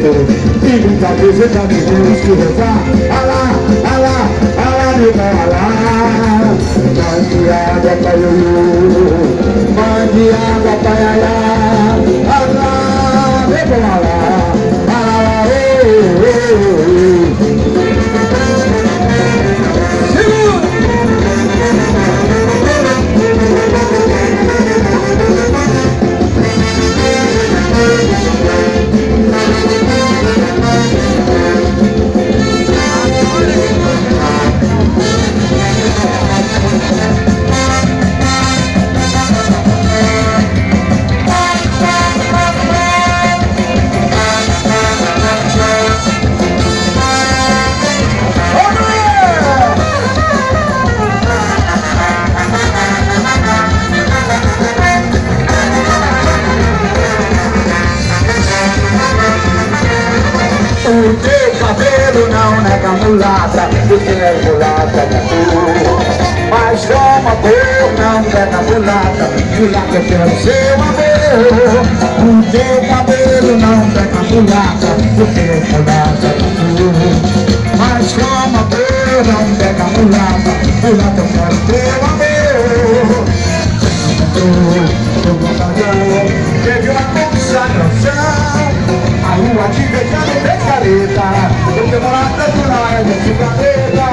E muita visita de Deus que rezar. Alá, alá, alá, meu pai, alá. Mande água pra Iuiu, mande água pra Yayá. Alá, meu pai, alá, alá, o teu cabelo não nega mulata, porque é mulata da cor. Mas como a cor não nega mulata, mulata eu quero seu amor. O teu cabelo não nega mulata, porque é mulata da cor. Mas como a cor não nega mulata, mulata eu quero teu amor. Eu vou casar, teve uma consagração. A rua te beijando tem careta, eu tenho lá tanto na área de cigareta.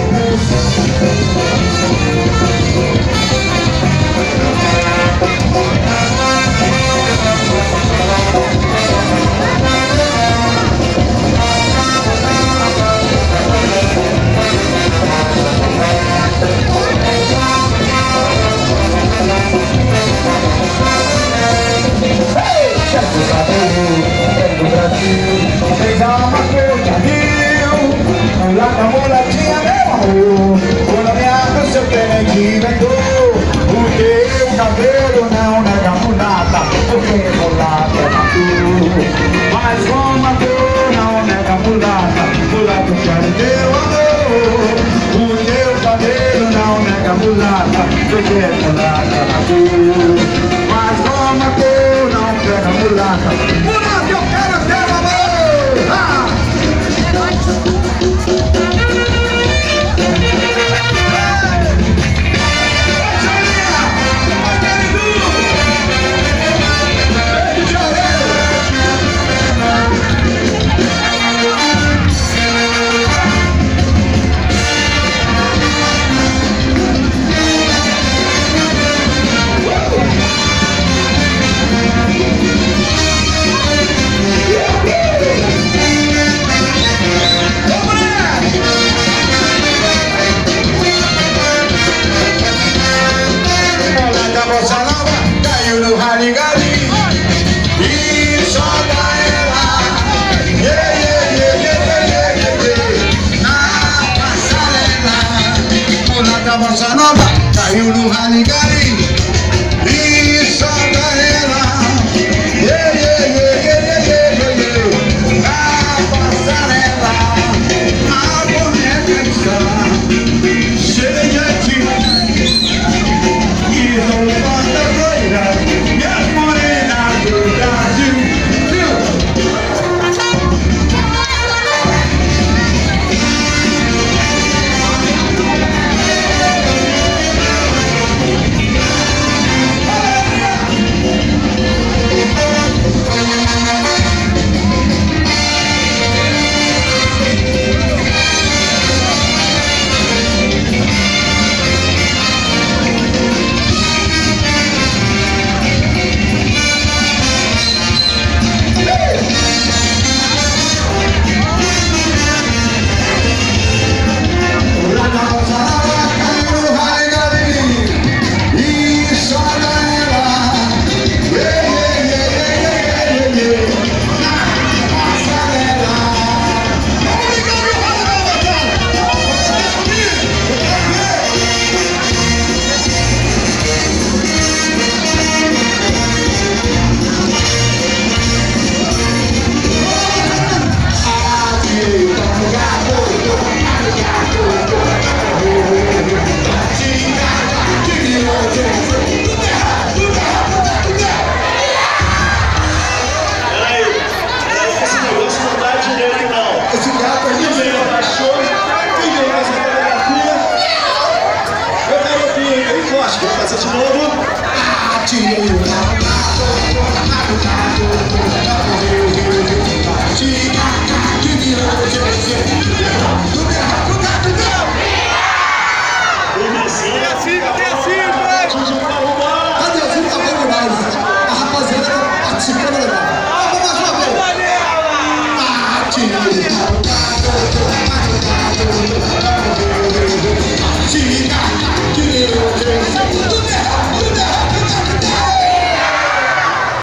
Do Brasil, fez a alma toda rio. Lá na moladinha, meu amor, quando a minha dança eu tenho inventou. O teu cabelo não nega mulata, porque mulata é tu. Mas como a cor não nega mulata, mulata eu quero teu amor. O teu cabelo não nega mulata, porque mulata é tu. Mas como a cor não nega mulata, mulata eu quero teu amor. Bossa nova caiu no Raligali e só ela. Na passarela a boneca está cheia de e não falta loira e as morenas do Brasil. Essa de novo. Tirei o